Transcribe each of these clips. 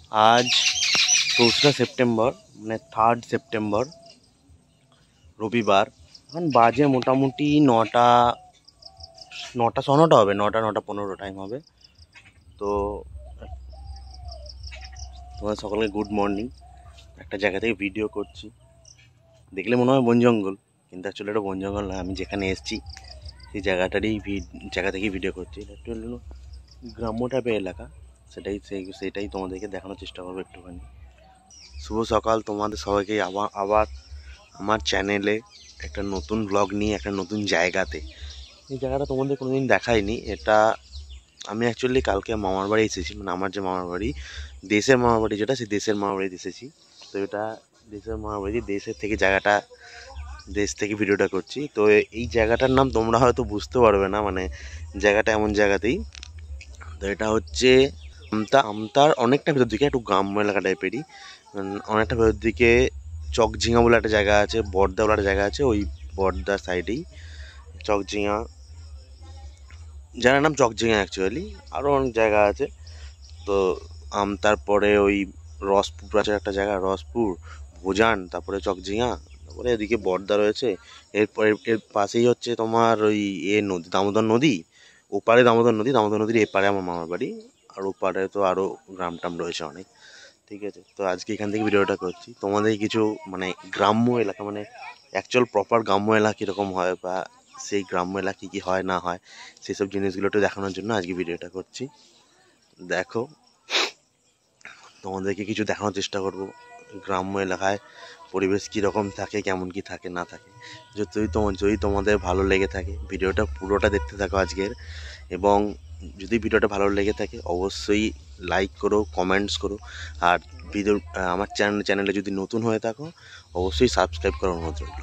आज 2রা সেপ্টেম্বর মানে 3rd September রবিবার। এখন বাজে মোটামুটি 9টা হবে, 9টা 15 টাইম হবে। তো তোমার সকলকে গুড মর্নিং। একটা জায়গা থেকে ভিডিও করছি, দেখলে মনে হয় বন জঙ্গল, কিন্তু অ্যাকচুয়ালি এটা বন জঙ্গল নয়। আমি যেখানে এসেছি সেই জায়গা থেকেই ভিডিও করছি। এটা একটু হলো গ্রাম্য টাইপের এলাকা, সেটাই তোমাদেরকে দেখানোর চেষ্টা করবো একটুখানি। শুভ সকাল তোমাদের সবাইকে আবার আমার চ্যানেলে একটা নতুন ব্লগ নিয়ে একটা নতুন জায়গাতে। এই জায়গাটা তোমাদের কোনোদিন দেখাইনি। এটা আমি অ্যাকচুয়ালি কালকে মামার বাড়ি এসেছি, মানে আমার যে মামার বাড়ি, দেশের মামার বাড়ি যেটা, সেই দেশের মামার বাড়িতে এসেছি। তো এটা দেশের মামার বাড়ি, দেশ থেকে ভিডিওটা করছি। তো এই জায়গাটার নাম তোমরা হয়তো বুঝতে পারবে না, মানে জায়গাটা এমন জায়গাতেই। তো এটা হচ্ছে আমতার অনেকটা ভেতর দিকে, একটু গ্রাম্য এলাকা টাইপেরই। অনেকটা ভেতর দিকে চকঝিঙা বলে একটা জায়গা আছে, বড়দা বলে একটা জায়গা আছে। ওই বড়দার সাইডেই চকঝিঙা, জায়গার নাম চকঝিঙা অ্যাকচুয়ালি। আরও অনেক জায়গা আছে। তো তারপরে ওই রসপুর আছে একটা জায়গা, রসপুর, ভোজান, তারপরে চকঝিঙা, তারপরে এদিকে বড়দা রয়েছে। এর পাশেই হচ্ছে তোমার ওই নদী, দামোদর নদী। ওপারে দামোদর নদীর এপারে আমার মামার বাড়ি। আর ওপারে তো আরও গ্রাম টাম রয়েছে অনেক। ঠিক আছে, তো আজকে এখান থেকে ভিডিওটা করছি। তোমাদের কিছু মানে গ্রাম্য এলাকা, মানে অ্যাকচুয়াল প্রপার গ্রাম্য এলাকা কীরকম হয়, বা সেই গ্রাম্য এলাকা কী হয় না হয়, সেসব জিনিসগুলো একটু দেখানোর জন্য আজকে ভিডিওটা করছি। দেখো, তোমাদেরকে কিছু দেখানোর চেষ্টা করব গ্রাম্য এলাকায় পরিবেশ কীরকম থাকে, কেমন কি থাকে না থাকে। যদি তোমাদের ভালো লেগে থাকে ভিডিওটা পুরোটা দেখতে থাকো আজকের। এবং যদি ভিডিওটা ভালো লেগে থাকে অবশ্যই লাইক করো, কমেন্টস করো। আর আমার চ্যানেলে যদি নতুন হয়ে থাকো অবশ্যই সাবস্ক্রাইব করার অনুরোধ রইল।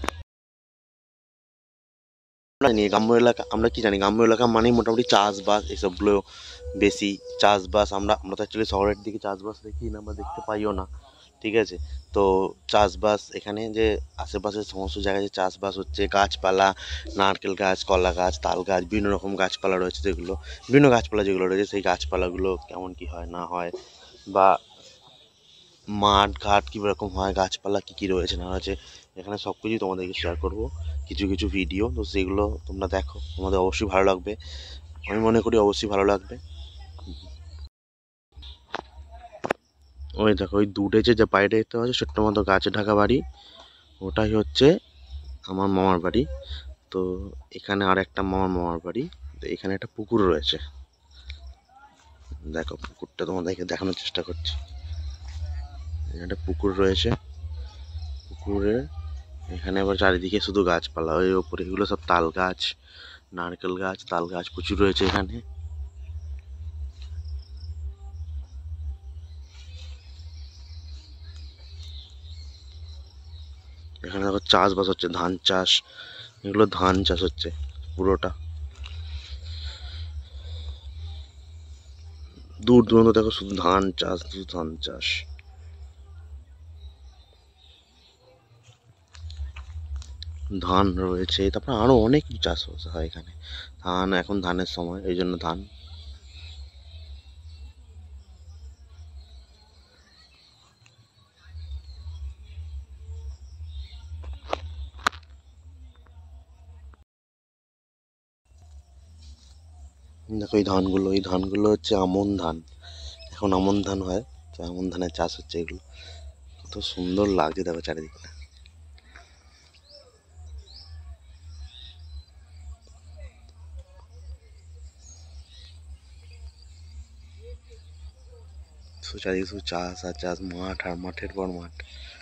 গ্রাম্য এলাকা আমরা কি জানি, গ্রাম্য এলাকা মানেই মোটামুটি চাষবাস, এসবগুলো বেশি। চাষবাস আমরা তো অ্যাকচুয়ালি শহরের দিকে চাষবাস দেখি না, আমরা দেখতে পাইও না। ঠিক আছে, তো চাষবাস এখানে যে আশেপাশের সমস্ত জায়গায় যে চাষবাস হচ্ছে, গাছপালা, নারকেল গাছ, কলা গাছ, তাল গাছ, বিভিন্ন রকম গাছপালা রয়েছে, বিভিন্ন গাছপালা যেগুলো রয়েছে, সেই গাছপালাগুলো কেমন কি হয় না হয়, বা মাঠ ঘাট কীরকম হয়, গাছপালা কী রয়েছে না রয়েছে, এখানে সব কিছুই তোমাদেরকে শেয়ার করবো। কিছু ভিডিও, তো সেগুলো তোমরা দেখো, তোমাদের অবশ্যই ভালো লাগবে। আমি মনে করি অবশ্যই ভালো লাগবে। ওই দেখো, ওই দূরে যে বাইরে দেখতে পাচ্ছ ছোট্ট মতো গাছে ঢাকা বাড়ি, ওটাই হচ্ছে আমার মামার বাড়ি। তো এখানে আর একটা মামার বাড়ি। তো এখানে একটা পুকুর রয়েছে, দেখো পুকুরটা তোমাদেরকে দেখানোর চেষ্টা করছি। এখানে একটা পুকুর রয়েছে, পুকুরের এখানে আবার চারিদিকে শুধু গাছপালা। ওই ওপরে এগুলো সব তাল গাছ, নারকেল গাছ, তাল গাছ প্রচুর রয়েছে এখানে। এখানে আবার চাষবাস হচ্ছে, ধান চাষ, এগুলো ধান চাষ হচ্ছে পুরোটা। দূর দূরান্ত দেখো শুধু ধান চাষ। ধান রয়েছে, তারপর আরো অনেক কিছু চাষ হয় এখানে। এখন ধানের সময়, এই জন্য ধান। দেখো এই ধানগুলো হচ্ছে আমন ধান। এখন আমন ধান হয়, তো আমন ধানের চাষ হচ্ছে এগুলো। কত সুন্দর লাগছে দেখো চারিদিকটা। চারিদিকে শুধু চাষ আর চাষ, মাঠ আর মাঠের পর মাঠ।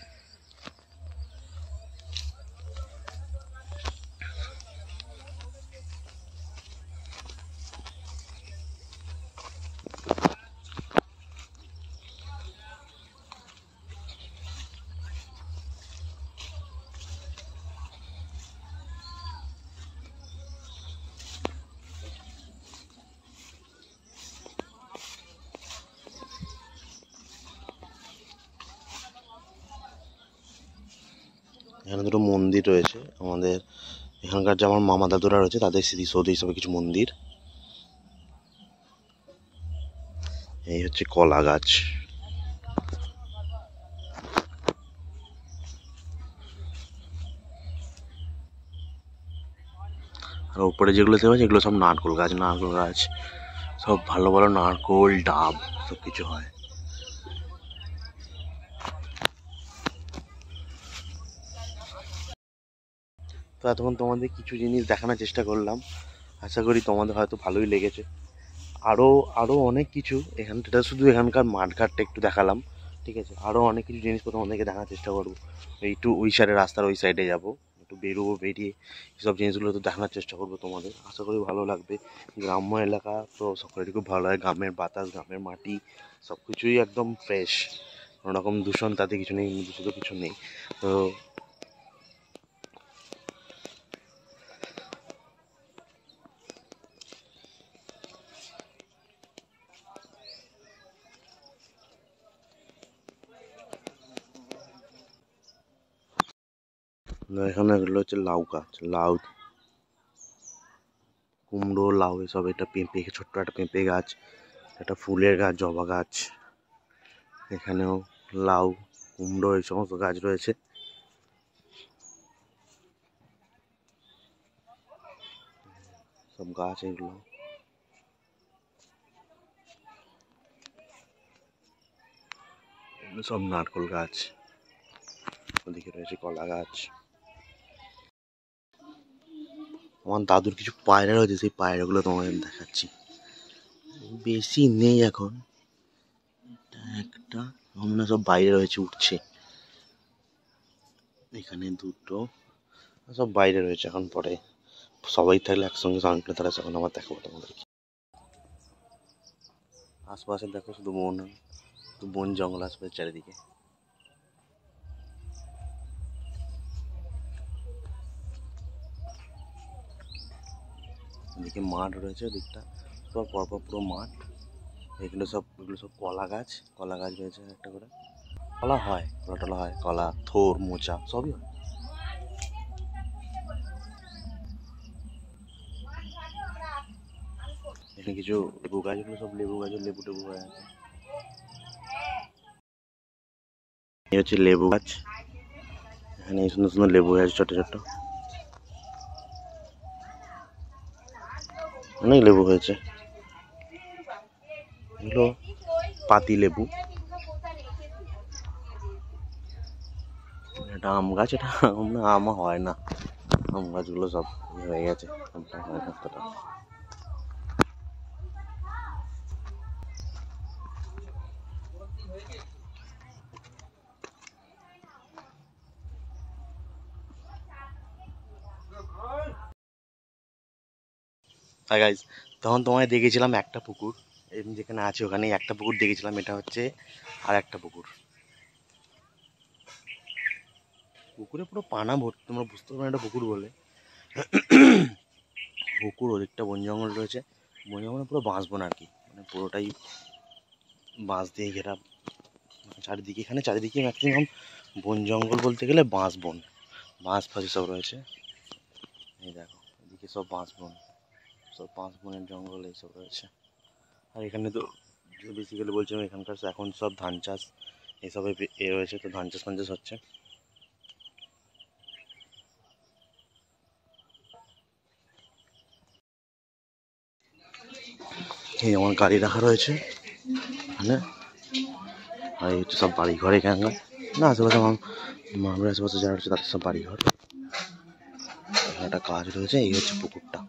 এখানে দুটো মন্দির রয়েছে আমাদের এখানকার, যে আমার মামা দাদুরা রয়েছে তাদের স্মৃতিসৌধ হিসাবে কিছু মন্দির। এই হচ্ছে কলা গাছ। আর উপরে যেগুলো দেখতে পাচ্ছি এগুলো সব নারকোল গাছ, সব ভালো ভালো নারকোল ডাব সব কিছু হয়। তো এতক্ষণ তোমাদের কিছু জিনিস দেখানোর চেষ্টা করলাম, আশা করি তোমাদের হয়তো ভালোই লেগেছে। আরও অনেক কিছু এটা শুধু এখানকার মাঠঘাটটা একটু দেখালাম, ঠিক আছে। আরও অনেক কিছু জিনিসপত্র তোমাদেরকে দেখার চেষ্টা করবো, একটু ওই সাইডে রাস্তার ওই সাইডে যাবো, একটু বেরিয়ে এইসব জিনিসগুলো তো দেখানোর চেষ্টা করবো তোমাদের, আশা করি ভালো লাগবে। গ্রাম্য এলাকা তো সকলেরই খুব ভালো হয়, গ্রামের বাতাস, গ্রামের মাটি সব কিছুই একদম ফ্রেশ, কোনোরকম দূষণ তাতে কিছু নেই, দূষিত কিছু নেই। তো এখানে এগুলো হচ্ছে লাউ গাছ, লাউ, কুমড়ো, লাউ এসব, এটা পেঁপে, ছোট্ট একটা পেঁপে গাছ, একটা ফুলের গাছ, জবা গাছ, এখানেও লাউ, কুমড়ো এই সমস্ত গাছ রয়েছে। সব গাছ এগুলো, সব নারকোল গাছ, ওদিকে রয়েছে কলা গাছ। আমার দাদুর কিছু পায়রা রয়েছে, সেই পায়রাগুলো তোমাদের দেখাচ্ছি, বেশি নেই এখন, একটা আমরা সব বাইরে রয়েছে, উঠছে, এখানে দুটো, সব বাইরে রয়েছে। এখন পরে সবাই থাকলে একসঙ্গে সাউন্ড প্লে তারা তখন আবার দেখাবো তোমাদেরকে। আশপাশে দেখো শুধু বন জঙ্গল আশপাশে চারিদিকে। এদিকে মাঠ রয়েছে, ওদিকটা পরপর পুরো মাঠ। এগুলো সব কলা গাছ রয়েছে একটা করে, কলা হয়, কলা টলা হয়, কলা, থোর, মোচা সবই হয়। এখানে কিছু লেবু গাছগুলো সব লেবু গাছের লেবু টেবু হয়ে আছে। এই হচ্ছে লেবু গাছ, এখানে এই সুন্দর সুন্দর লেবু গাছ, ছোট ছোট অনেক লেবু হয়েছে। এগুলো পাতি লেবু। এটা আম গাছ, এটা আম হয় না, আম গাছগুলো সব হয়ে গেছে, আমটা হয় না এতটা। হাই গাইস, তখন তোমায় দেখেছিলাম একটা পুকুর, যেখানে আছে ওখানেই একটা পুকুর দেখেছিলাম, এটা হচ্ছে আর একটা পুকুরে পুরো পানা ভর্তি, তোমরা বুঝতে পারো এটা পুকুর বলে। পুকুর ওদিকটা বন জঙ্গল রয়েছে, বন জঙ্গলে পুরো বাঁশবন আর কি, মানে পুরোটাই বাঁশ দিয়ে ঘেরা চারিদিকে, এখানে চারিদিকে ম্যাক্সিমাম বন জঙ্গল বলতে গেলে বাঁশ ফাঁস সব রয়েছে। এই দেখো এদিকে সব বাঁশ বনের জঙ্গল এইসব রয়েছে। আর এখানে তো বেসিক্যালি বলছিলাম এখানকার এখন সব ধান চাষ এসবে রয়েছে, তো ধান চাষ হচ্ছে। এই আমার গাড়ি রাখা রয়েছে এখানে, আর এই হচ্ছে সব বাড়িঘর এখানকার, না আশেপাশে আমার আশেপাশে যারা রয়েছে তাদের সব বাড়িঘর। একটা কাজ রয়েছে, এই হচ্ছে পুকুরটা।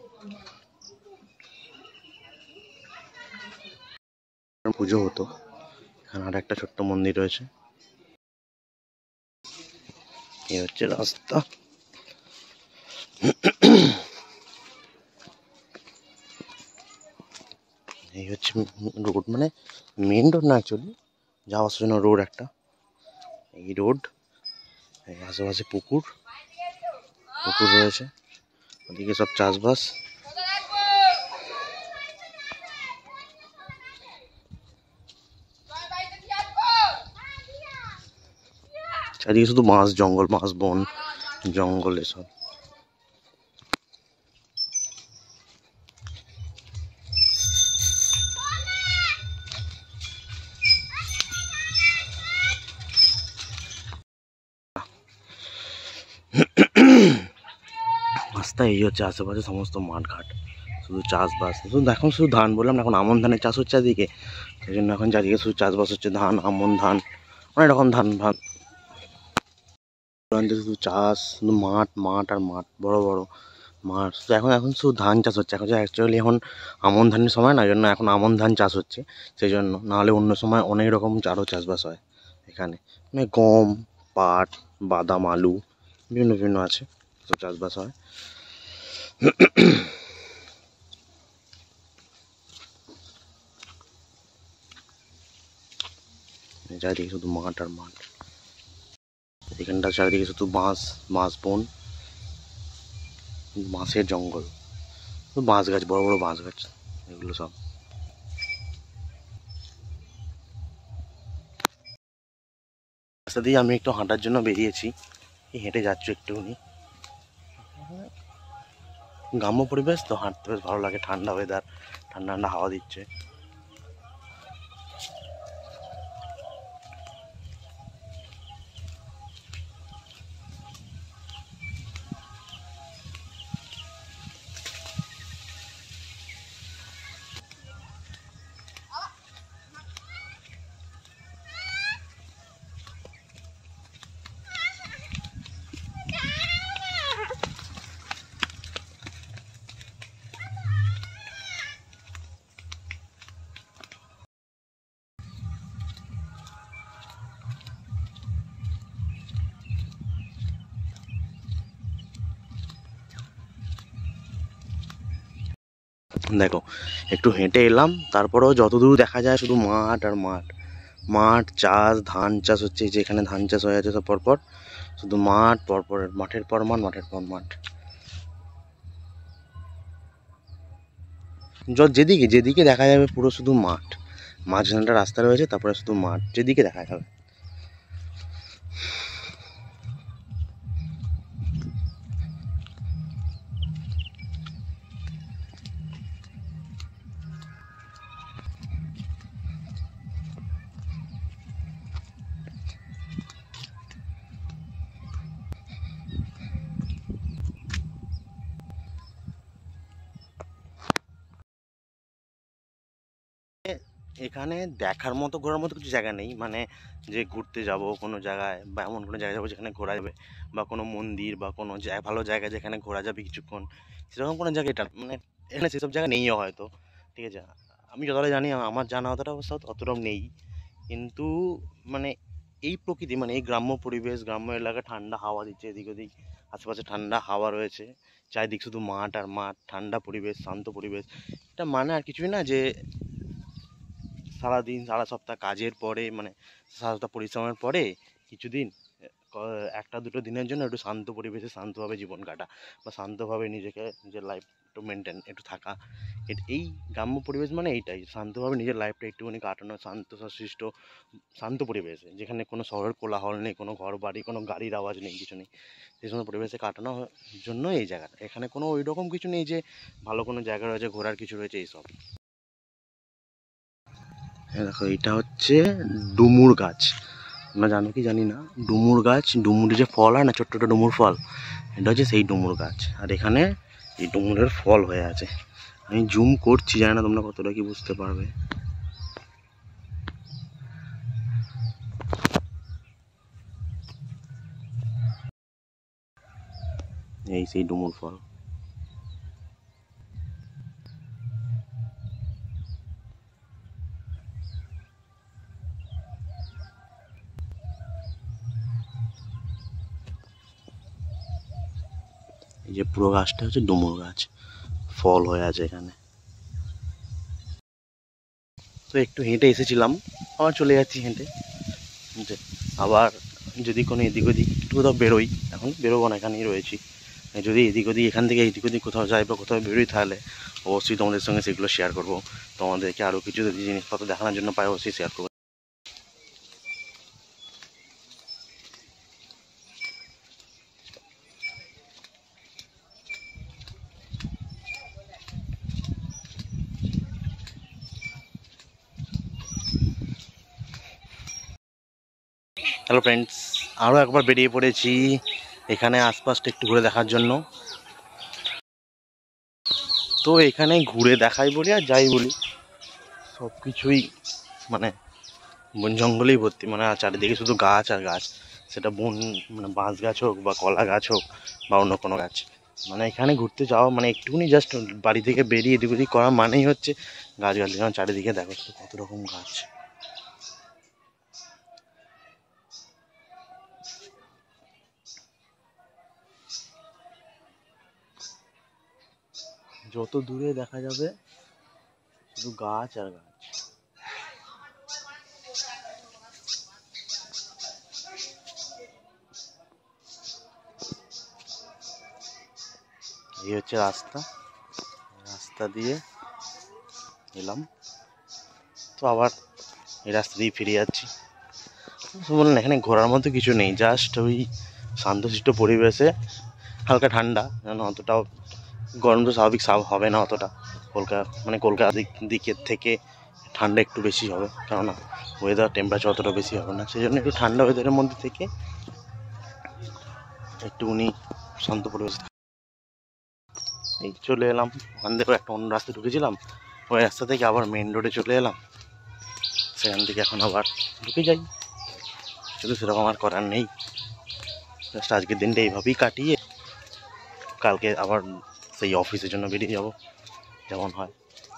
পুজো হতো এখানে, আর একটা ছোট্ট মন্দির রয়েছে। এই হচ্ছে রাস্তা, এই হচ্ছে রোড, মানে মেন রোড না অ্যাকচুয়ালি, যাওয়ার জন্য রোড একটা, এই রোড, এই আশেপাশে পুকুর রয়েছে, ওদিকে সব চাষবাস। চারিদিকে শুধু বাঁশ জঙ্গল, বাঁশ বন জঙ্গল এসব। রাস্তা, এই হচ্ছে আশেপাশে সমস্ত মাঠঘাট, শুধু চাষবাস। শুধু এখন শুধু ধান বললাম না, এখন আমন ধানের চাষ হচ্ছে এদিকে, সেই জন্য এখন চারিদিকে শুধু চাষবাস হচ্ছে, ধান, আমন ধান, অনেক রকম ধান ভান, শুধু চাষ, শুধু মাঠ মাঠ আর মাঠ, বড় বড় মাঠ। শুধু এখন এখন শুধু ধান চাষ হচ্ছে, এখন অ্যাকচুয়ালি এখন আমন ধানের সময় না, এই জন্য এখন আমন ধান চাষ হচ্ছে সেই জন্য। নাহলে অন্য সময় অনেক রকম আরও চাষবাস হয় এখানে, মানে গম, পাট, বাদাম, আলু, বিভিন্ন বিভিন্ন আছে, সব চাষবাস হয়। চারিদিকে শুধু মাঠ আর মাঠ, এখানটা চারিদিকে শুধু বাঁশ, বাঁশ বন, বাঁশের জঙ্গল, বাঁশ গাছ, বড় বড় বাঁশ গাছ, এগুলো সব। রাস্তা দিয়ে আমি একটু হাঁটার জন্য বেরিয়েছি, হেঁটে যাচ্ছ একটুখানি, গ্রাম্য পরিবেশ তো, হাঁটতে বেশ ভালো লাগে, ঠান্ডা ওয়েদার, ঠান্ডা ঠান্ডা হাওয়া দিচ্ছে। দেখো একটু হেঁটে এলাম, তারপরেও যতদূর দেখা যায় শুধু মাঠ আর মাঠ, মাঠ, চাষ, ধান চাষ হচ্ছে, যে এখানে ধান চাষ হয়ে আছে সব পরপর, শুধু মাঠ, পরপর মাঠের পর মাঠ, মাঠের পর মাঠ, যেদিকে যেদিকে দেখা যাবে পুরো শুধু মাঠ, মাঝখানটা রাস্তা রয়েছে, তারপরে শুধু মাঠ, যেদিকে দেখা যাবে। এখানে দেখার মতো, ঘোরার মতো কিছু জায়গা নেই, মানে যে ঘুরতে যাব কোনো জায়গায়, বা এমন কোনো জায়গায় যাবো যেখানে ঘোরা যাবে, বা কোনো মন্দির বা কোনো ভালো জায়গা যেখানে ঘোরা যাবে কিছুক্ষণ, সেরকম কোনো জায়গা এটা মানে এখানে সেসব জায়গা নেইও হয়তো, ঠিক আছে। আমি যতটা জানি, আমার জানা অতটা অবস্থা অতটাও নেই, কিন্তু মানে এই প্রকৃতি, মানে এই গ্রাম্য পরিবেশ, গ্রাম্য এলাকা, ঠান্ডা হাওয়া দিচ্ছে এদিক ওদিক, আশেপাশে ঠান্ডা হাওয়া রয়েছে, চারিদিক শুধু মাঠ আর মাঠ, ঠান্ডা পরিবেশ, শান্ত পরিবেশ, এটা মানে আর কিছুই না যে সারাদিন, সারা সপ্তাহ কাজের পরে, মানে সারা সপ্তাহ পরিশ্রমের পরে কিছুদিন, একটা দুটো দিনের জন্য একটু শান্ত পরিবেশে শান্তভাবে জীবন কাটা, বা শান্তভাবে নিজেকে, নিজের লাইফ একটু মেনটেন, একটু থাকা, এই গ্রাম্য পরিবেশ মানে এইটাই, শান্তভাবে নিজের লাইফটা একটুখানি কাটানো, শান্ত সশিষ্ট শান্ত পরিবেশে, যেখানে কোনো শহরের কোলাহল নেই, কোনো ঘর বাড়ি, কোনো গাড়ির আওয়াজ নেই, কিছু নেই, সেই সময় পরিবেশে কাটানোর জন্য এই জায়গাটা। এখানে কোনো ওই রকম কিছু নেই যে ভালো কোনো জায়গা রয়েছে, ঘোরার কিছু রয়েছে, এইসব। দেখো এটা হচ্ছে ডুমুর গাছ, তোমরা জানো কি জানি না, ডুমুর গাছ, ডুমুর যে ফল হয় না, ছোট্ট ছোট্ট ডুমুর ফল, এটা হচ্ছে সেই ডুমুর গাছ, আর এখানে এই ডুমুরের ফল হয়ে আছে। আমি জুম করছি, জানি না তোমরা কতটা কি বুঝতে পারবে। এই সেই ডুমুর ফল। এই যে পুরো গাছটা হচ্ছে ডুমুর গাছ, ফল হয়ে আছে এখানে। তো একটু হেঁটে এসেছিলাম, আবার চলে যাচ্ছি হেঁটে হেঁটে, আবার যদি কোনো এদিক ওদিক একটু কোথাও বেরোই, এখন বেরোবো না, এখানেই রয়েছি, যদি এদিক ওদিক, এখান থেকে এদিক ওদিক কোথাও যাই বা কোথাও বেরোই, তাহলে অবশ্যই তোমাদের সঙ্গে সেগুলো শেয়ার করবো, তোমাদেরকে আরও কিছু যদি জিনিসপত্র দেখানোর জন্য পাই, অবশ্যই শেয়ার করবো। হ্যালো ফ্রেন্ডস, আরও একবার বেরিয়ে পড়েছি এখানে আশপাশটা একটু ঘুরে দেখার জন্য। তো এখানে ঘুরে দেখাই বলি আর যাই বলি সব কিছুই মানে বন জঙ্গলেই ভর্তি, মানে চারিদিকে শুধু গাছ আর গাছ, সেটা বন মানে বাঁশ গাছ হোক বা কলা গাছ হোক বা অন্য কোনো গাছ। মানে এখানে ঘুরতে যাওয়া মানে একটুকুনি জাস্ট বাড়ি থেকে বেরিয়ে এদিক ওদিক করা মানেই হচ্ছে গাছ গাছ, যেমন চারিদিকে দেখো তো কত রকম গাছ। যত দূরে দেখা যাবে শুধু গাছ আর গাছ। এই হচ্ছে রাস্তা, রাস্তা দিয়ে এলাম, তো আবার এই রাস্তা দিয়ে ফিরে যাচ্ছি। বললেন এখানে ঘোরার মতো কিছু নেই, জাস্ট ওই শান্তশিষ্ট পরিবেশে হালকা ঠান্ডা, যেন অতটাও গরম তো স্বাভাবিক হবে না অতটা, কলকাতা দিকের থেকে ঠান্ডা একটু বেশি হবে, কেননা ওয়েদার টেম্পারেচার অতটা বেশি হবে না, সেই জন্য একটু ঠান্ডা ওয়েদারের মধ্যে থেকে একটুখানি শান্ত পরিবেশ। এই চলে এলাম ওখান থেকে, একটা অন্য রাস্তায় ঢুকেছিলাম, ওই রাস্তা থেকে আবার মেন রোডে চলে এলাম, সেখান থেকে এখন আবার ঢুকে যাই। শুধু সেরকম আর করার নেই, জাস্ট আজকের দিনটা এইভাবেই কাটিয়ে কালকে আবার সেই অফিসের জন্য বেরিয়ে যাব যেমন হয়।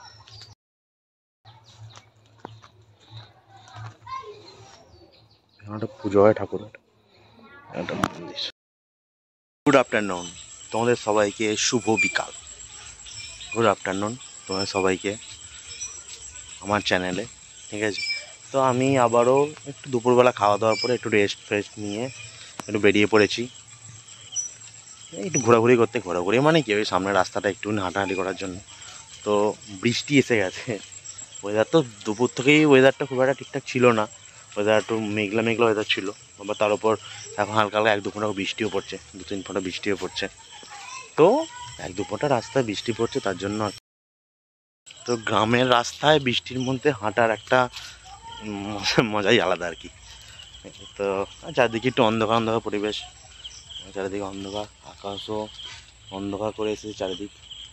একটা পুজো হয় ঠাকুরের, একটা মন্দির। গুড আফটারনুন তোমাদের সবাইকে, শুভ বিকাল। গুড আফটারনুন তোমাদের সবাইকে আমার চ্যানেলে, ঠিক আছে। তো আমি আবারও একটু দুপুরবেলা খাওয়া দাওয়ার পরে একটু রেস্ট ফ্রেস্ট নিয়ে একটু বেরিয়ে পড়েছি একটু ঘোরাঘুরি করতে। ঘোরাঘুরি মানে কি, ওই সামনের রাস্তাটা একটু হাঁটাহাঁটি করার জন্য। তো বৃষ্টি এসে গেছে, ওয়েদার তো দুপুর থেকেই ওয়েদারটা খুব একটা ঠিকঠাক ছিল না, ওয়েদার একটু মেঘলা মেঘলা ওয়েদার ছিল, আবার তার উপর এখন হালকা হালকা এক দু ফোঁটা বৃষ্টিও পড়ছে, দু তিন ফোঁটা বৃষ্টিও পড়ছে। তো এক দু ফোঁটা রাস্তায় বৃষ্টি পড়ছে তার জন্য। তো গ্রামের রাস্তায় বৃষ্টির মধ্যে হাঁটার একটা মজাই আলাদা আর কি। তো চারদিকে একটু অন্ধকার অন্ধকার পরিবেশ, চারিদিকে অন্ধকার, আকাশও অন্ধকার করে এসেছে চারিদিক,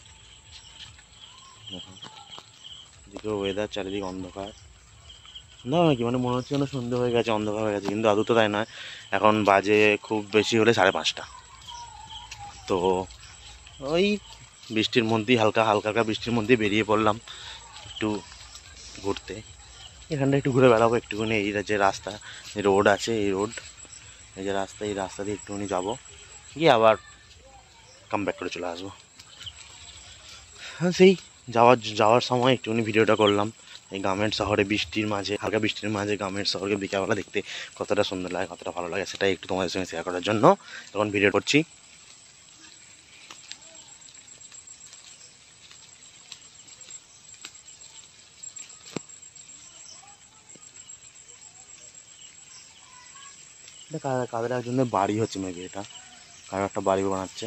এদিকে ওয়েদার চারিদিকে অন্ধকার না কি, মানে মনে হচ্ছে যেন সন্ধ্যে হয়ে গেছে, অন্ধকার হয়ে গেছে, কিন্তু আদৌ তো তাই নয়। এখন বাজে খুব বেশি হলে 5:30। তো ওই বৃষ্টির মধ্যেই হালকা হালকা হালকা বৃষ্টির মধ্যেই বেরিয়ে পড়লাম একটু ঘুরতে। এখানটা একটু ঘুরে বেড়াবো একটুখানি, এই যে রাস্তা রোড আছে, এই রোড এই যে রাস্তা, এই রাস্তা দিয়ে একটুখানি যাবো, গিয়ে আবার কাম ব্যাক করে চলে আসবো। হ্যাঁ, সেই যাওয়ার সময় একটুখানি ভিডিওটা করলাম, এই গ্রামের শহরে বৃষ্টির মাঝে, হালকা বৃষ্টির মাঝে গ্রামের শহরকে বিকালবেলা দেখতে কতটা সুন্দর লাগে, কতটা ভালো লাগে, সেটাই একটু তোমাদের সঙ্গে শেয়ার করার জন্য এখন ভিডিও করছি। এটা কাদের একজনের বাড়ি হচ্ছে মেবি, এটা কারো একটা বাড়ি বানাচ্ছে।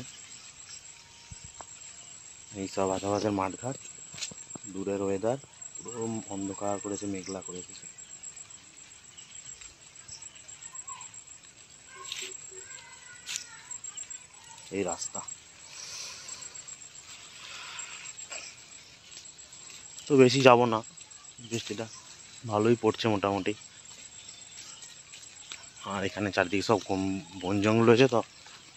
এইসব আশেপাশের মাঠঘাট, দূরের ওয়েদার পুরো অন্ধকার করেছে, মেঘলা করেছে। এই রাস্তা তো বেশি যাব না, বৃষ্টিটা ভালোই পড়ছে মোটামুটি, আর এখানে চারদিকে সব বন জঙ্গল রয়েছে তো।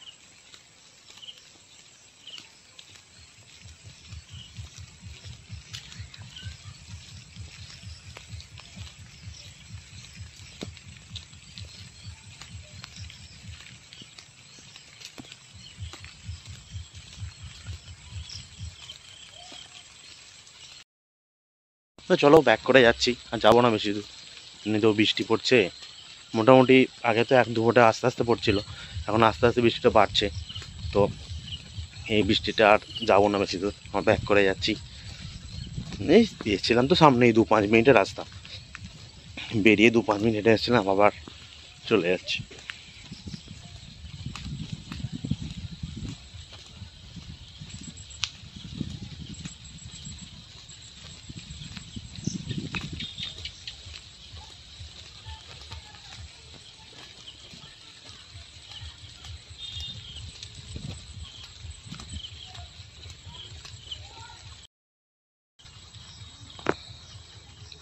তো চলো ব্যাক করে যাচ্ছি, আর যাবো না বেশি দূর, এমনিতেও বৃষ্টি পড়ছে মোটামুটি। আগে তো এক দু ফোঁটা আস্তে আস্তে পড়ছিল, এখন আস্তে আস্তে বৃষ্টিটা বাড়ছে। তো এই বৃষ্টিটা আর যাবো না বেশি দূর, আমার ব্যাক করে যাচ্ছি। এই এসেছিলাম তো সামনেই 2-5 মিনিটের রাস্তা, বেরিয়ে 2-5 মিনিট হেঁটে এসেছিলাম, আবার চলে যাচ্ছি।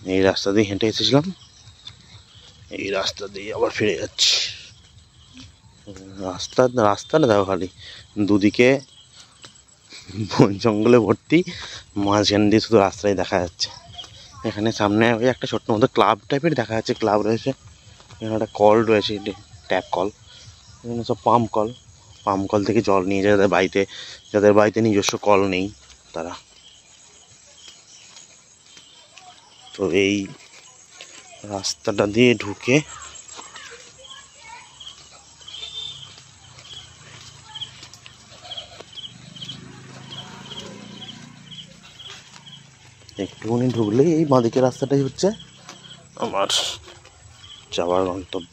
এই রাস্তা দিয়ে হেঁটে এসেছিলাম, এই রাস্তা দিয়ে আবার ফিরে যাচ্ছি। রাস্তাটা দেখো খালি দুদিকে বন জঙ্গলে ভর্তি, মাঝখান দিয়ে শুধু রাস্তায় দেখা যাচ্ছে। এখানে সামনে ওই একটা ছোট্ট মতো ক্লাব টাইপের দেখা যাচ্ছে, ক্লাব রয়েছে। এখানে একটা কল রয়েছে, ট্যাপ কল। এখানে সব পাম্প কল থেকে জল নিয়ে যায় যাদের বাড়িতে নিজস্ব কল নেই তারা। তো এই রাস্তাটা দিয়ে ঢুকে একটুখানি ঢুকলেই এই বাঁদিকের রাস্তাটাই হচ্ছে আমার যাওয়ার গন্তব্য।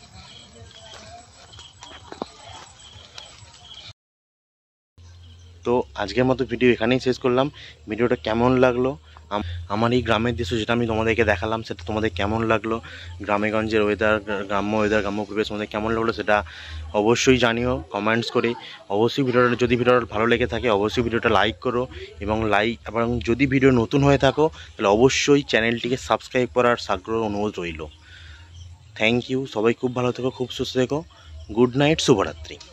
তো আজকের মতো ভিডিও এখানেই শেষ করলাম। ভিডিওটা কেমন লাগলো, আমার এই গ্রামের দৃশ্য যেটা আমি তোমাদেরকে দেখালাম সেটা তোমাদের কেমন লাগলো, গ্রামেগঞ্জের ওয়েদার, গ্রাম্য পরিবেশ তোমাদের কেমন লাগলো সেটা অবশ্যই জানিও কমেন্টস করে। অবশ্যই যদি ভিডিওটা ভালো লেগে থাকে অবশ্যই ভিডিওটা লাইক করো, এবং যদি ভিডিও নতুন হয়ে থাকো তাহলে অবশ্যই চ্যানেলটিকে সাবস্ক্রাইব করার সাগ্রহ অনুরোধ রইল। থ্যাংক ইউ, সবাই খুব ভালো থেকো, খুব সুস্থ থেকো। গুড নাইট, শুভরাত্রি।